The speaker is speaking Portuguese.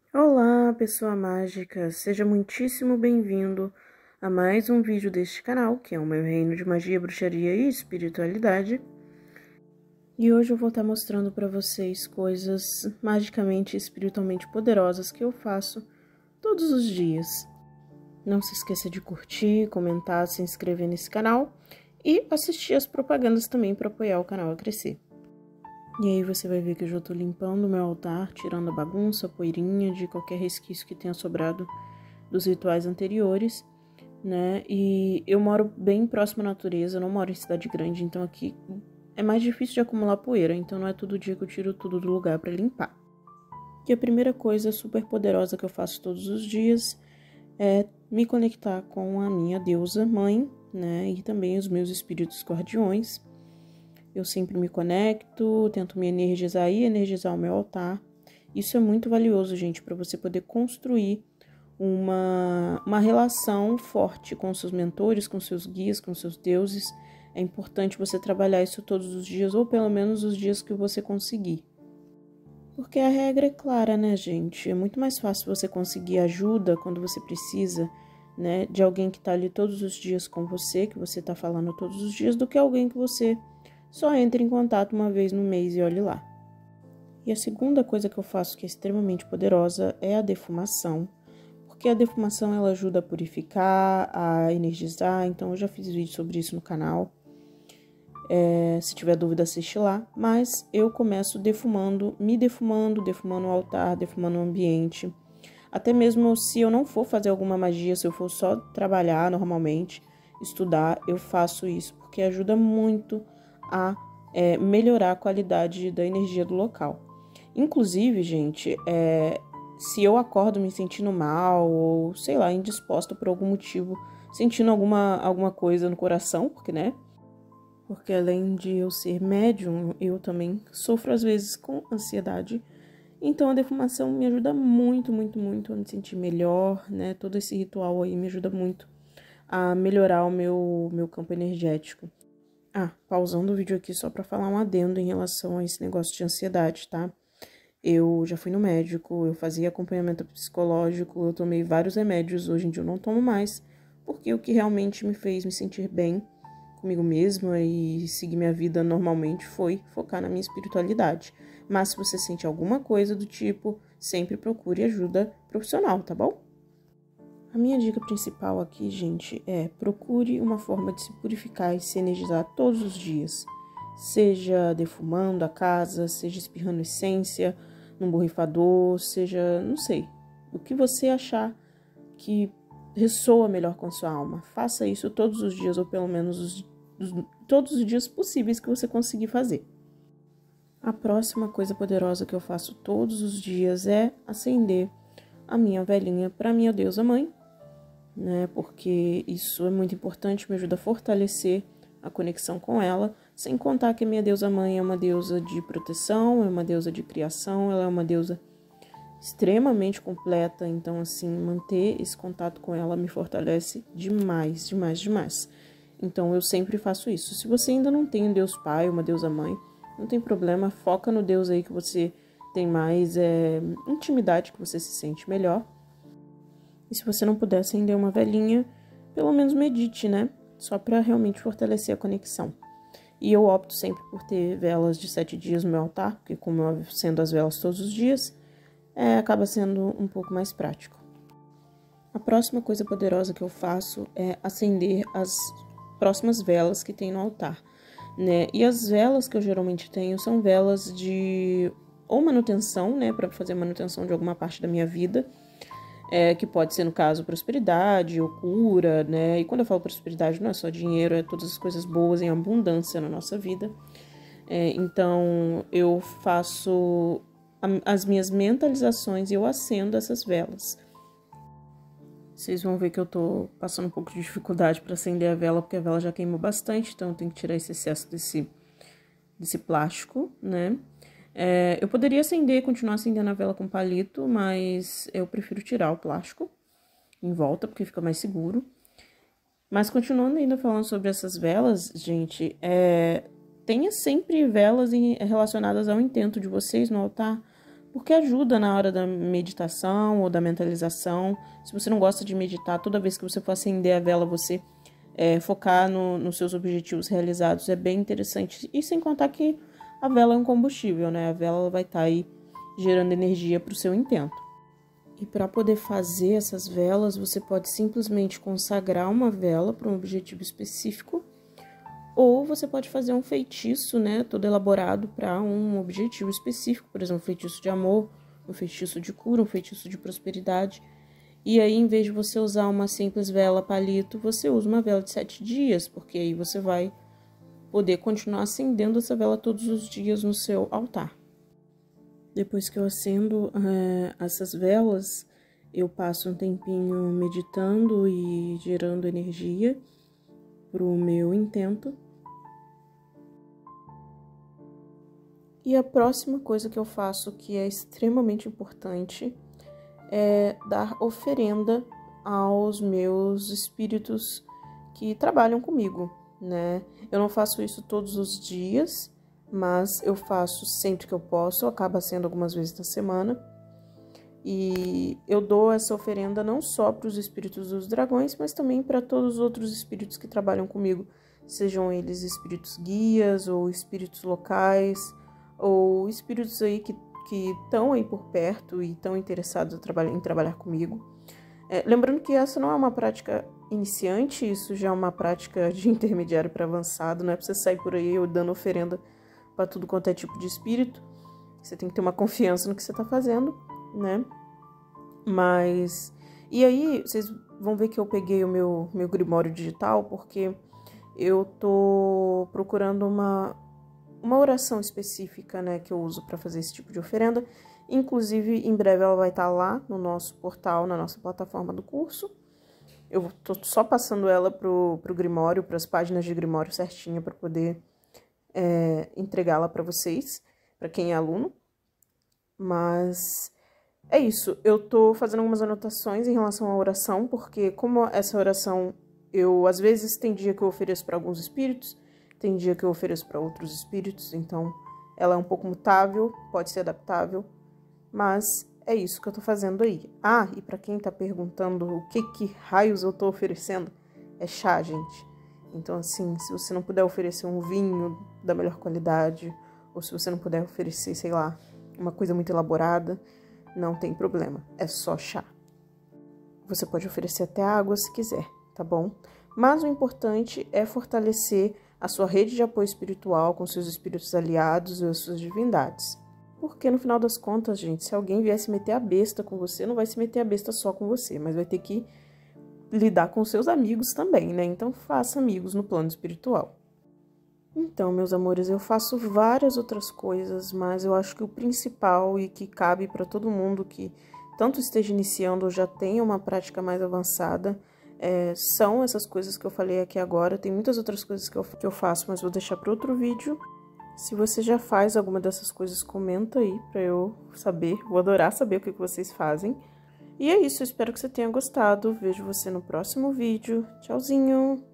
Olá, pessoa mágica! Seja muitíssimo bem-vindo a mais um vídeo deste canal, que é o meu reino de magia, bruxaria e espiritualidade. E hoje eu vou estar mostrando para vocês coisas magicamente e espiritualmente poderosas que eu faço todos os dias. Não se esqueça de curtir, comentar, se inscrever nesse canal e assistir as propagandas também para apoiar o canal a crescer. E aí você vai ver que eu já tô limpando o meu altar, tirando a bagunça, a poeirinha de qualquer resquício que tenha sobrado dos rituais anteriores, né? E eu moro bem próximo à natureza, eu não moro em cidade grande, então aqui é mais difícil de acumular poeira, então não é todo dia que eu tiro tudo do lugar para limpar. E a primeira coisa super poderosa que eu faço todos os dias é me conectar com a minha deusa mãe, né? E também os meus espíritos guardiões. Eu sempre me conecto, tento me energizar e energizar o meu altar. Isso é muito valioso, gente, para você poder construir uma relação forte com seus mentores, com seus guias, com seus deuses. É importante você trabalhar isso todos os dias, ou pelo menos os dias que você conseguir. Porque a regra é clara, né, gente? É muito mais fácil você conseguir ajuda quando você precisa, né, de alguém que tá ali todos os dias com você, que você tá falando todos os dias, do que alguém que você só entra em contato uma vez no mês e olhe lá. E a segunda coisa que eu faço que é extremamente poderosa é a defumação, porque a defumação ela ajuda a purificar, a energizar, então eu já fiz vídeo sobre isso no canal. Se tiver dúvida, assiste lá. Mas eu começo defumando o altar, defumando o ambiente. Até mesmo se eu não for fazer alguma magia, se eu for só trabalhar normalmente, estudar, eu faço isso, porque ajuda muito a melhorar a qualidade da energia do local. Inclusive, gente, se eu acordo me sentindo mal ou, sei lá, indisposta por algum motivo, sentindo alguma coisa no coração, porque, né? Porque além de eu ser médium, eu também sofro às vezes com ansiedade. Então a defumação me ajuda muito, muito, muito a me sentir melhor, né? Todo esse ritual aí me ajuda muito a melhorar o meu campo energético. Pausando o vídeo aqui só para falar um adendo em relação a esse negócio de ansiedade, tá? Eu já fui no médico, eu fazia acompanhamento psicológico, eu tomei vários remédios, hoje em dia eu não tomo mais, porque o que realmente me fez me sentir bem comigo mesma e seguir minha vida normalmente foi focar na minha espiritualidade. Mas se você sente alguma coisa do tipo, sempre procure ajuda profissional, tá bom? A minha dica principal aqui, gente, é procure uma forma de se purificar e se energizar todos os dias. Seja defumando a casa, seja espirrando essência num borrifador, seja, não sei, o que você achar que ressoa melhor com a sua alma. Faça isso todos os dias, ou pelo menos todos os dias possíveis que você conseguir fazer. A próxima coisa poderosa que eu faço todos os dias é acender a minha velinha para minha deusa mãe, né? Porque isso é muito importante, me ajuda a fortalecer a conexão com ela, sem contar que a minha deusa mãe é uma deusa de proteção, é uma deusa de criação, ela é uma deusa extremamente completa, então assim, manter esse contato com ela me fortalece demais, demais, demais. Então eu sempre faço isso. Se você ainda não tem um Deus Pai, uma deusa mãe, não tem problema, foca no Deus aí que você tem mais intimidade, que você se sente melhor. E se você não puder acender uma velinha, pelo menos medite, né? Só para realmente fortalecer a conexão. E eu opto sempre por ter velas de 7 dias no meu altar, porque como eu acendo as velas todos os dias, acaba sendo um pouco mais prático. A próxima coisa poderosa que eu faço é acender as próximas velas que tem no altar, né? E as velas que eu geralmente tenho são velas de ou manutenção, né? Para fazer manutenção de alguma parte da minha vida, que pode ser, no caso, prosperidade ou cura, né? E quando eu falo prosperidade, não é só dinheiro, é todas as coisas boas em abundância na nossa vida. Então, eu faço as minhas mentalizações e eu acendo essas velas. Vocês vão ver que eu tô passando um pouco de dificuldade para acender a vela, porque a vela já queimou bastante, então eu tenho que tirar esse excesso desse plástico, né? Eu poderia continuar acendendo a vela com palito, mas eu prefiro tirar o plástico em volta, porque fica mais seguro. Mas continuando ainda falando sobre essas velas, gente, tenha sempre velas relacionadas ao intento de vocês no altar, porque ajuda na hora da meditação ou da mentalização. Se você não gosta de meditar, toda vez que você for acender a vela, você focar nos seus objetivos realizados é bem interessante. E sem contar que a vela é um combustível, né? A vela vai estar aí gerando energia para o seu intento. E para poder fazer essas velas, você pode simplesmente consagrar uma vela para um objetivo específico, ou você pode fazer um feitiço, né, todo elaborado para um objetivo específico, por exemplo, um feitiço de amor, um feitiço de cura, um feitiço de prosperidade. E aí, em vez de você usar uma simples vela palito, você usa uma vela de 7 dias, porque aí você vai poder continuar acendendo essa vela todos os dias no seu altar. Depois que eu acendo essas velas, eu passo um tempinho meditando e gerando energia para o meu intento. E a próxima coisa que eu faço, que é extremamente importante, é dar oferenda aos meus espíritos que trabalham comigo, né? Eu não faço isso todos os dias, mas eu faço sempre que eu posso, acaba sendo algumas vezes na semana. E eu dou essa oferenda não só para os espíritos dos dragões, mas também para todos os outros espíritos que trabalham comigo, sejam eles espíritos guias ou espíritos locais, ou espíritos aí que estão aí por perto e estão interessados em trabalhar comigo. Lembrando que essa não é uma prática iniciante, isso já é uma prática de intermediário para avançado, não é para você sair por aí dando oferenda para tudo quanto é tipo de espírito. Você tem que ter uma confiança no que você está fazendo, né? Mas... E aí, vocês vão ver que eu peguei o meu grimório digital, porque eu tô procurando uma oração específica, né, que eu uso para fazer esse tipo de oferenda. Inclusive, em breve ela vai estar lá no nosso portal, na nossa plataforma do curso. Eu tô só passando ela pro Grimório, para as páginas de Grimório certinha, para poder entregá-la para vocês, para quem é aluno. Mas é isso, eu tô fazendo algumas anotações em relação à oração, porque como essa oração, às vezes tem dia que eu ofereço para alguns espíritos, tem dia que eu ofereço para outros espíritos, então ela é um pouco mutável, pode ser adaptável, mas é isso que eu tô fazendo aí. Ah, e para quem tá perguntando o que raios eu tô oferecendo, é chá, gente. Então, assim, se você não puder oferecer um vinho da melhor qualidade, ou se você não puder oferecer, sei lá, uma coisa muito elaborada, não tem problema, é só chá. Você pode oferecer até água se quiser, tá bom? Mas o importante é fortalecer a sua rede de apoio espiritual com seus espíritos aliados e as suas divindades. Porque no final das contas, gente, se alguém vier se meter a besta com você, não vai se meter a besta só com você, mas vai ter que lidar com seus amigos também, né? Então faça amigos no plano espiritual. Então, meus amores, eu faço várias outras coisas, mas eu acho que o principal e que cabe para todo mundo que tanto esteja iniciando ou já tenha uma prática mais avançada, são essas coisas que eu falei aqui agora. Tem muitas outras coisas que eu faço, mas vou deixar para outro vídeo. Se você já faz alguma dessas coisas, comenta aí para eu saber. Vou adorar saber o que vocês fazem. E é isso, eu espero que você tenha gostado. Vejo você no próximo vídeo. Tchauzinho!